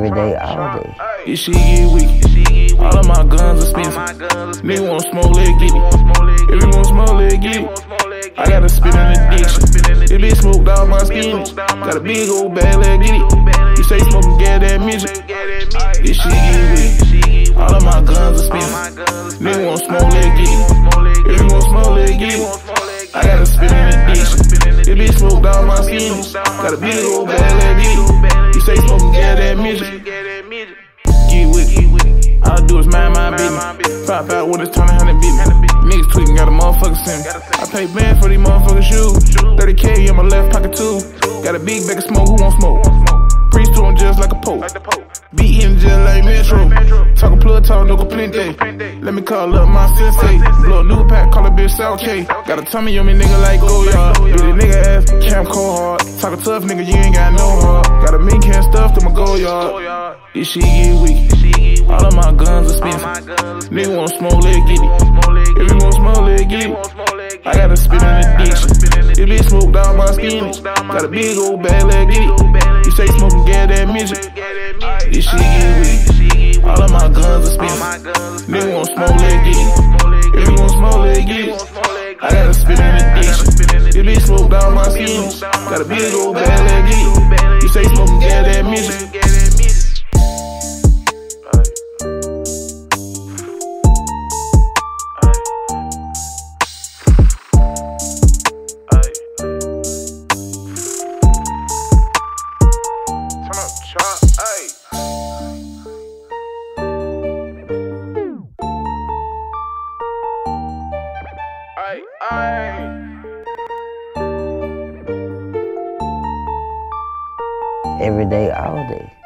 Every day, all day. This shit get wicked. All of my guns expensive. Nigga want smoke, let get it. If you want smoke, let get it. I got a spit on addiction. This bitch smoked all my spinach. Got a big old bag, let get it. You say smoking gas, that midget. This shit get wicked. All of my guns expensive. Nigga want smoke, let get it. If you want smoke, let get it. I got a spit on addiction. This bitch smoked all my spinach. Got a big old bag, let get it. You say smoking gas, that midget. Get wicked. All I do is mind my business. Pop out when it's time to 100 beat me. Niggas tweaking, got a motherfucker send me. I pay band for these motherfucking shoes. 30K in my left pocket too. Got a big bag of smoke, who won't smoke? Priest to him just like a pope. Beat him just like Metro. Talkin' plug, talk no complainte. Let me call up my sensei. Blow a new pack, call a bitch South K. Got a tummy on me, nigga like Goyard. Beat a nigga ass, camp cold hard. Talk a tough nigga, you ain't got no heart. Got a mean can stuff to my Goyard. This shit get weak. All of my guns expensive. Nigga want smoke, let get it. If you want smoke, let get it. I got a spit on addiction. This bitch smoked all my spinach. Got a big old bag, let get it. You say smoking gas, that midget. This shit get weak. All of my guns expensive. Nigga want smoke, let get it. If you want smoke, let get it. I got a spit on addiction. This bitch smoked all my spinach. Got a big old bag, let get it. You say smoking gas, that midget. Every day, all day.